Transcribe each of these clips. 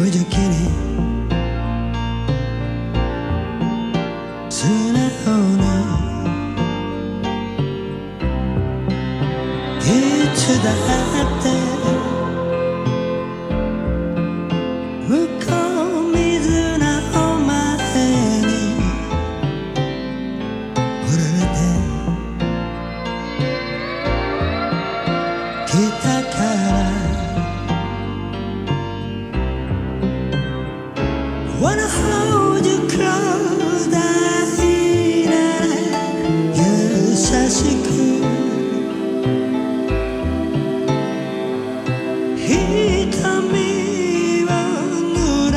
無邪気に素直にいつだって向こう水なお前に振られてきたから Wanna hold you close 大な優しく瞳を濡ら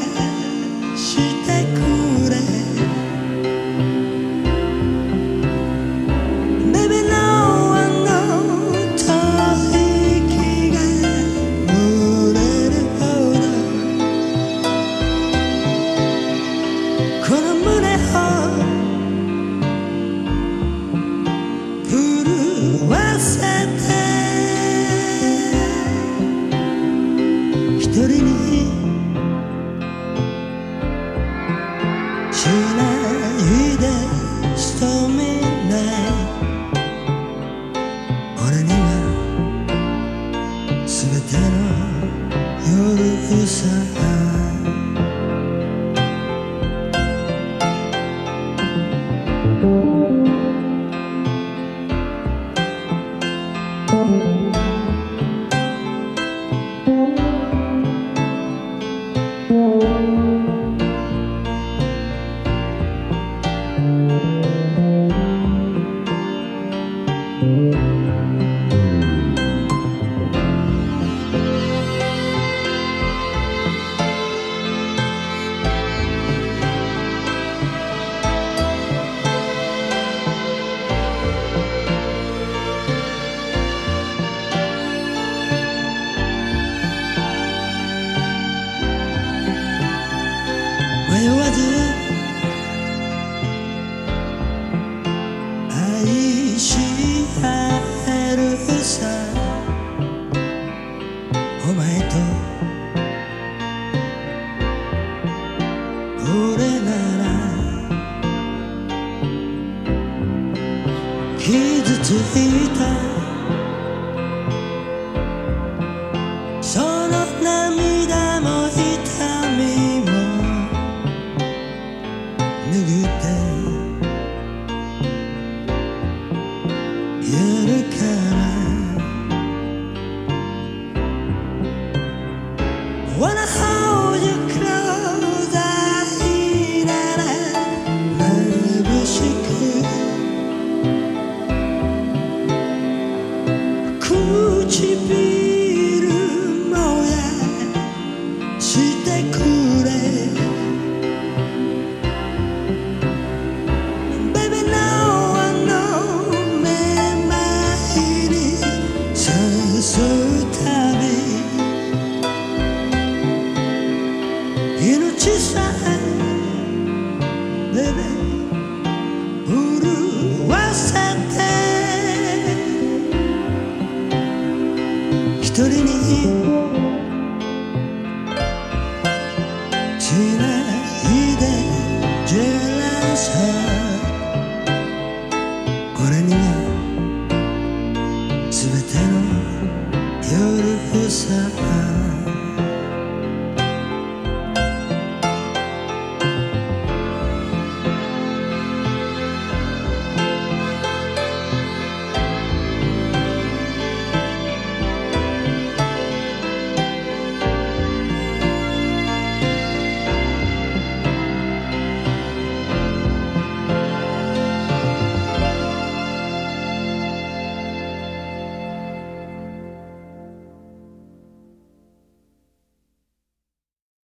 してくれ Baby no one knows 吐息が漏れるほどこの胸を震わせて一人にしないでストミナイ俺には全ての夜さ 迷わず愛し合えるさお前と俺なら傷ついたその涙も痛みも 拭ってやるから Wanna hold you close 愛なら眩しく唇燃やしてくれ 命さえ